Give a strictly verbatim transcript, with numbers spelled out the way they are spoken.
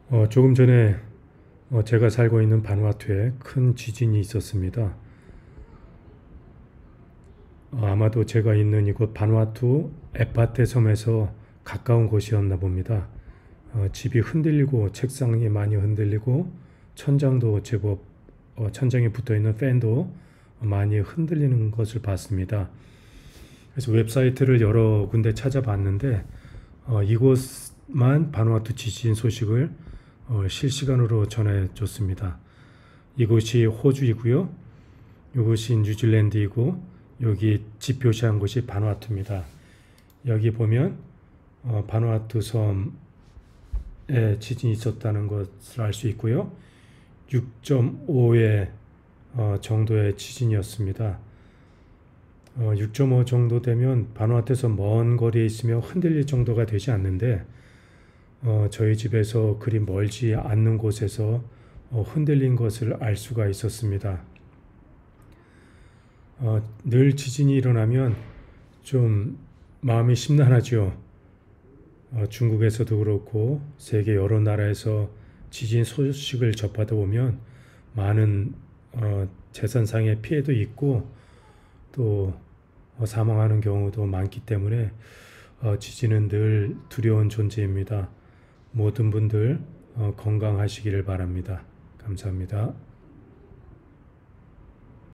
어, 조금 전에 어, 제가 살고 있는 바누아투에 큰 지진이 있었습니다. 어, 아마도 제가 있는 이곳 바누아투 에파테 섬에서 가까운 곳이었나 봅니다. 어, 집이 흔들리고 책상이 많이 흔들리고 천장도 제법 어, 천장에 붙어 있는 팬도 많이 흔들리는 것을 봤습니다. 그래서 웹사이트를 여러 군데 찾아봤는데 어, 이곳만 바누아투 지진 소식을 어, 실시간으로 전해줬습니다. 이곳이 호주이고요. 이곳이 뉴질랜드이고 여기 집 표시한 곳이 바누아투입니다. 여기 보면 어, 바누아투 섬에 지진이 있었다는 것을 알 수 있고요. 육 점 오의 어, 정도의 지진이었습니다. 어, 육 점 오 정도 되면 바누아투에서 먼 거리에 있으면 흔들릴 정도가 되지 않는데 어, 저희 집에서 그리 멀지 않는 곳에서 어, 흔들린 것을 알 수가 있었습니다. 어, 늘 지진이 일어나면 좀 마음이 심란하죠. 어, 중국에서도 그렇고 세계 여러 나라에서 지진 소식을 접하다 보면 많은 어, 재산상의 피해도 있고 또 어, 사망하는 경우도 많기 때문에 어, 지진은 늘 두려운 존재입니다. 모든 분들 어, 건강하시기를 바랍니다. 감사합니다.